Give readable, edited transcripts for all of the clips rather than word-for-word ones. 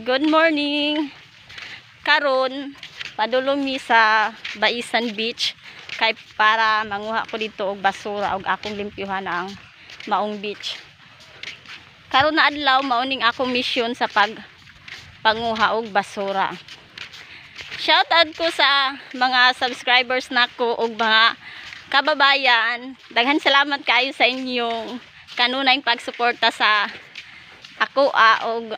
Good morning. Karon padulong mi sa Baisan Beach kay para manguha ko dito og basura og akong limpyuhan ang maong beach. Karon na adlaw mauning akong mission sa panguha og basura. Shout out ko sa mga subscribers nako og mga kababayan. Daghan salamat kayo sa inyong kanunay pagsuporta sa ako og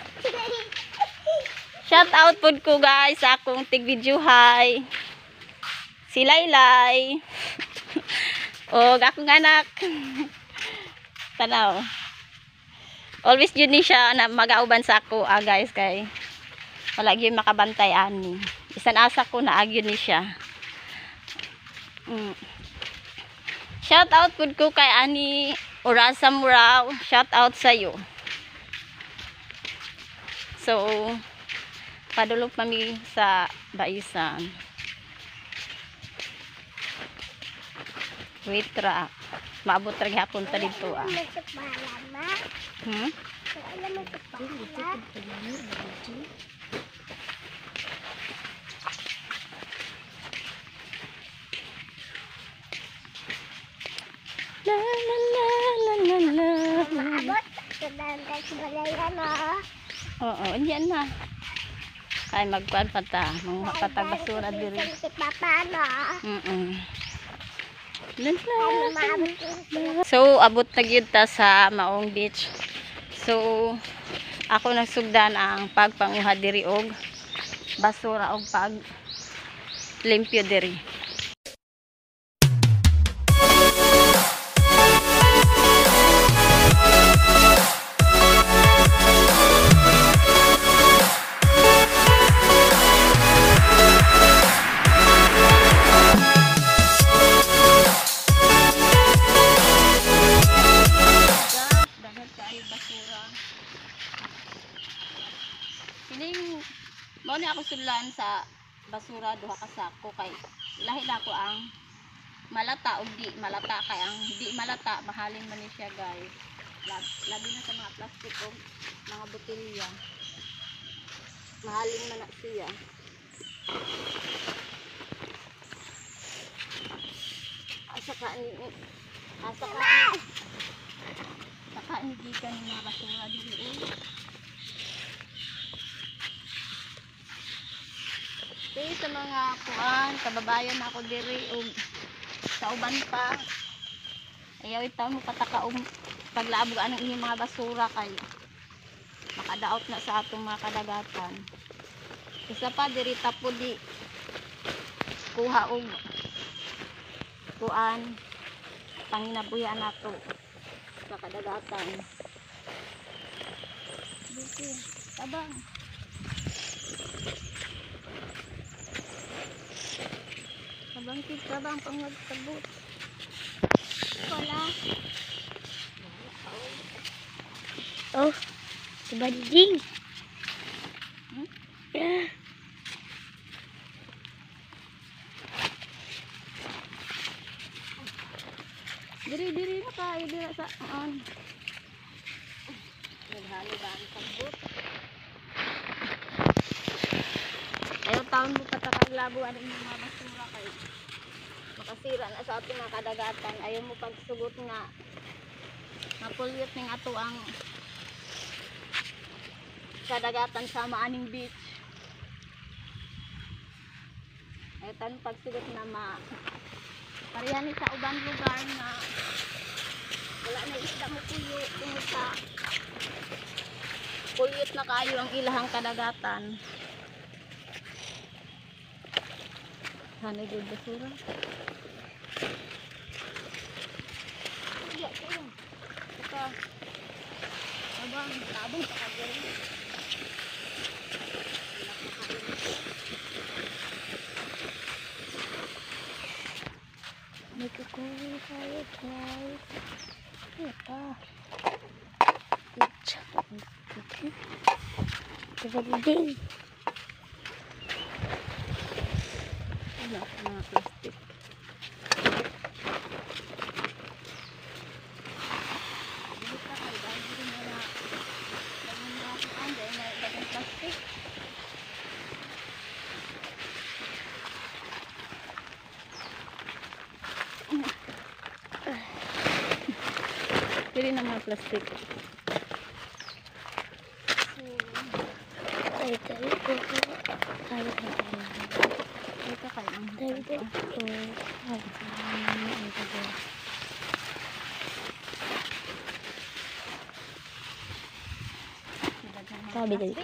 shout out pod ko guys sa akong tig-video hi. Si Laylay. O akong anak. Tanaw. Always yun ni siya na mag-auban sa ako guys kay wala gyud makabantay ani. Bisan asa ko na agyo ni siya. Shout out pod ko kay ani Orasa Murao. Shout out sa iyo. So padulog kami sa Baisan. Wait ra. Maabot ra gyapon ta dito La la la la la la. Maabot sa Oo, yan na. Ay magkuan pa ta, manguha pa ta basura diri. So abot na gyud ta sa maong beach. So ako nagsugdan ang pagpanguha diri og basura og pag limpyo diri. Mao ni ako sulan sa basura duha ka sako kay lahi na ko ang malata ug di malata kay ang di malata mahalin man ni siya guys. Labi na sa mga plastic ug mga botelya. Mahalin man na siya. Asa ka ni gikan ni mga basura dili. Okay, sa mga kuan, kababayan ako diri og sa uban pa. Ayaw itaw mo pataka og paglaabog anong inyong mga basura kay makadaot na sa atong mga kadagatan. Isa pa diri tapo di kuha og kuan panginabuyan nato sa kadagatan. Dito, tabang. Bangkit ka bang pangagtabot? Wala. Oh, si Bading. Diri na kayo dira sa naghalo ba ang sabot? Ayaw taon mo patakaglabuan ang mga basura kayo. Makasira na sa ating mga kadagatan. Ayaw mo pagsugot nga mapulyot ng ato ang kadagatan sa maaning beach. Ayaw taon pagsugot na parihan sa ubang lugar na wala na isda mo pulyot tungkol sa pulyot na kayo ang ilahang kadagatan. Sana yung basura. Ito. Tabang pa kagawin. May kukuha tayo guys. Ito. Si Bading. Mga plastic. Dito ka, dahil dito na Diri na mga plastic. Ay, tayo ko. Ay, Ito kayo. tayo ko. Sabi dito.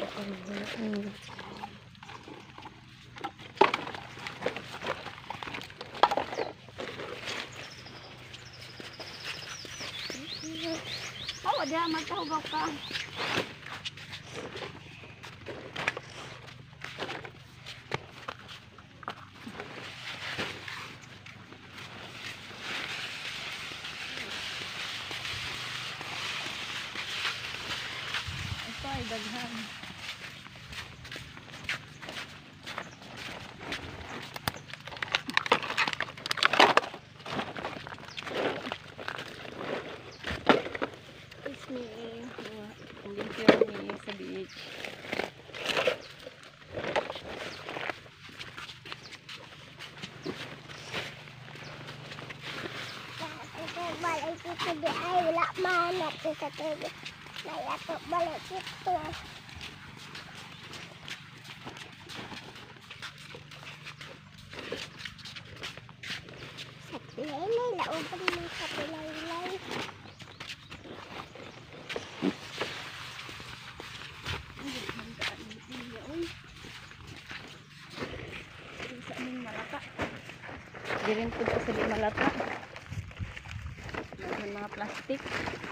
Oh, dia magtahugok ka. Ito ay daghan. Ang limpyo ni sa beach. Balay dito di ay wala manok sa tubig. Nayato balay dito. Sa pilay, lauban mo sa pilay. Sa aming malata. Di rin po sa di malata. May mga plastic.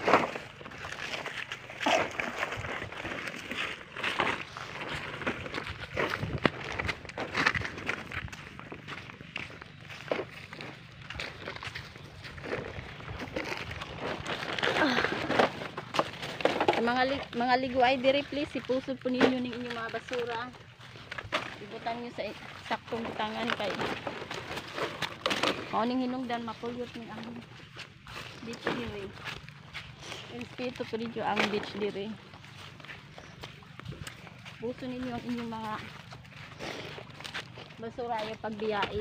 Sa mga ligo ay diri please, ipusod po ninyo ng inyong mga basura. Ibutan nyo sa saktong butangan kay kauning hinungdan mapuyot ni ang beach diri. Respeto po ninyo ang beach diri. Puso ninyo ang inyong mga basura ay pagbiyai.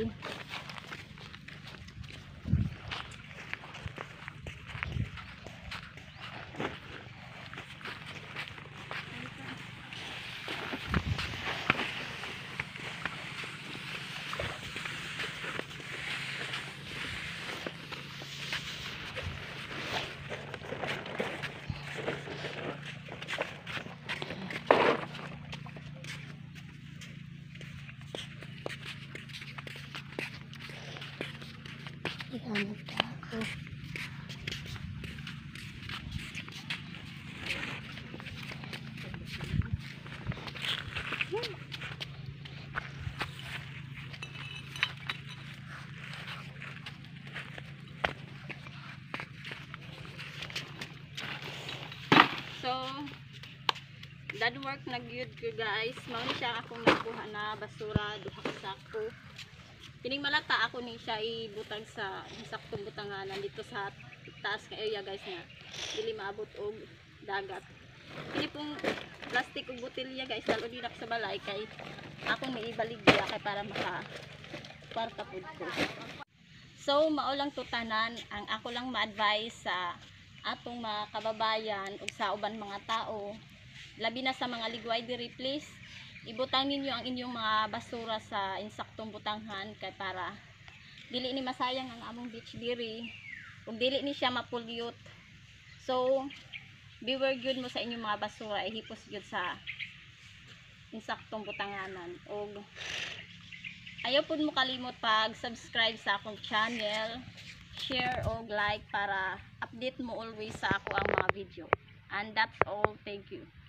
Ihanap ako. So, that work na gyud ko guys. Mao ni siya akong nakuha na basura duha ka sako. Kining malata ako ni siya ibutang sa saktong butanganan dito sa taas nga area guys nga dili maabot og dagat. Kini pong plastic ug botelya guys dalo di sa balay kay akong niibaligya kay para maka kwarta pud ko. So mao lang tutanan ang ako lang ma-advise sa atong mga kababayan ug sa uban mga tao, labi na sa mga ligway diri please, ibutang ninyo ang inyong mga basura sa insaktong butanghan kay para dili ni masayang ang among beach diri ug dili ni siya mapulyot. So beware gyud mo sa inyong mga basura, ihipos gyud sa insaktong butanganan ug ayaw pud mo kalimot pag-subscribe sa akong channel, share o like para update mo always sa ako ang mga video. And that's all. Thank you.